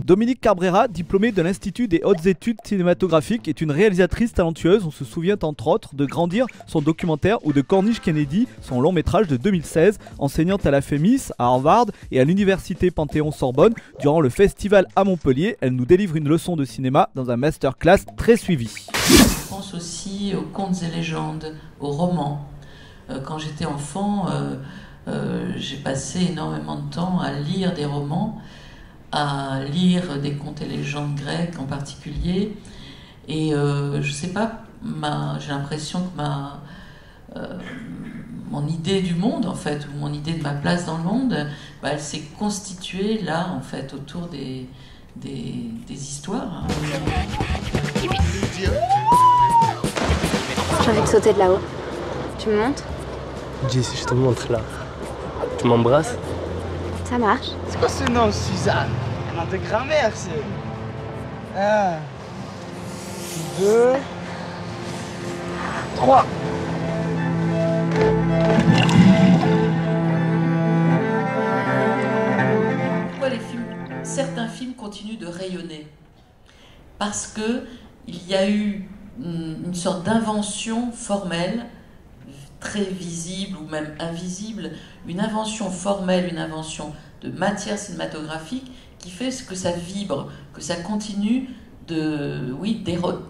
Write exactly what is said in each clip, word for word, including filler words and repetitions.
Dominique Cabrera, diplômée de l'Institut des hautes études cinématographiques, est une réalisatrice talentueuse. On se souvient entre autres de Grandir, son documentaire, ou de Corniche Kennedy, son long métrage de deux mille seize. Enseignante à la FEMIS, à Harvard et à l'Université Panthéon-Sorbonne, durant le festival à Montpellier, elle nous délivre une leçon de cinéma dans un masterclass très suivi. Je pense aussi aux contes et légendes, aux romans. Euh, quand j'étais enfant, euh, euh, j'ai passé énormément de temps à lire des romans, à lire des contes et légendes grecques en particulier. Et euh, je sais pas, ma, j'ai l'impression que ma, euh, mon idée du monde, en fait, ou mon idée de ma place dans le monde, bah, elle s'est constituée là, en fait, autour des, des, des histoires. J'ai envie de sauter de là-haut. Tu me montres? Jess, je te montre là. Tu m'embrasses? Ça marche. C'est quoi ce nom, Suzanne? Un nom de grand-mère, c'est... Un... Deux... Trois. Pourquoi les films, certains films continuent de rayonner? Parce que il y a eu une sorte d'invention formelle, très visible ou même invisible, une invention formelle, une invention de matière cinématographique qui fait que ça vibre, que ça continue de, oui,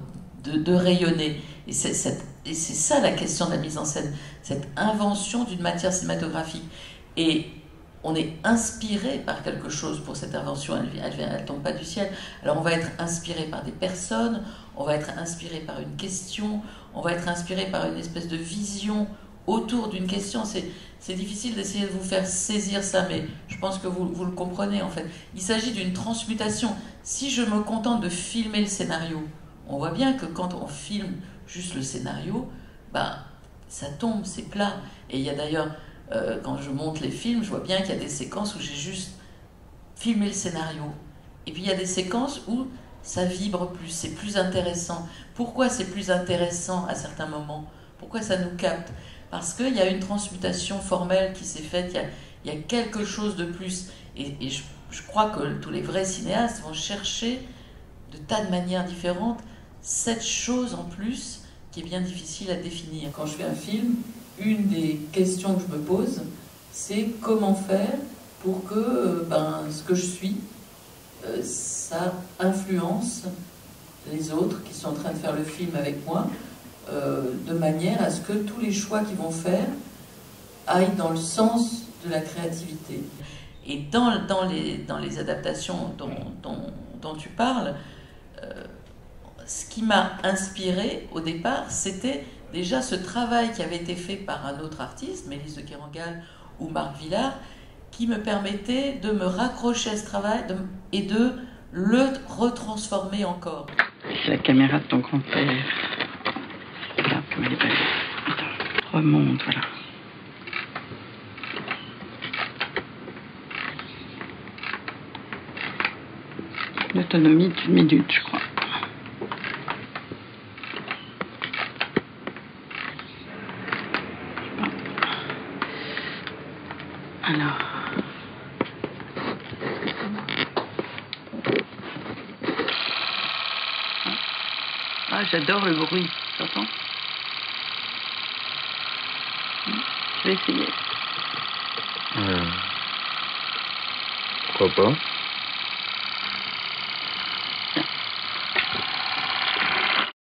de, de rayonner. Et c'est, cette, et c'est ça la question de la mise en scène, cette invention d'une matière cinématographique. Et on est inspiré par quelque chose pour cette invention, elle ne tombe pas du ciel. Alors on va être inspiré par des personnes, on va être inspiré par une question, on va être inspiré par une espèce de vision autour d'une question. C'est, c'est difficile d'essayer de vous faire saisir ça, mais je pense que vous, vous le comprenez en fait. Il s'agit d'une transmutation. Si je me contente de filmer le scénario, on voit bien que quand on filme juste le scénario, ben, ça tombe, c'est plat. Et il y a d'ailleurs... Euh, quand je monte les films, je vois bien qu'il y a des séquences où j'ai juste filmé le scénario. Et puis il y a des séquences où ça vibre plus, c'est plus intéressant. Pourquoi c'est plus intéressant à certains moments? Pourquoi ça nous capte? Parce qu'il y a une transmutation formelle qui s'est faite, il y a, il y a quelque chose de plus. Et, et je, je crois que tous les vrais cinéastes vont chercher de tas de manières différentes cette chose en plus qui est bien difficile à définir. Quand je fais un film, une des questions que je me pose, c'est comment faire pour que ben, ce que je suis, euh, ça influence les autres qui sont en train de faire le film avec moi, euh, de manière à ce que tous les choix qu'ils vont faire aillent dans le sens de la créativité. Et dans, dans, les, dans les adaptations dont, dont, dont tu parles, euh, ce qui m'a inspiré au départ, c'était déjà ce travail qui avait été fait par un autre artiste, Mélisse de Kerangal ou Marc Villard, qui me permettait de me raccrocher à ce travail de, et de le retransformer encore. C'est la caméra de ton grand-père. Regarde comme elle est belle. Attends, remonte, voilà. L'autonomie d'une minute, je crois. Alors... Ah, j'adore le bruit, t'entends? Je vais essayer. Euh... Pourquoi pas?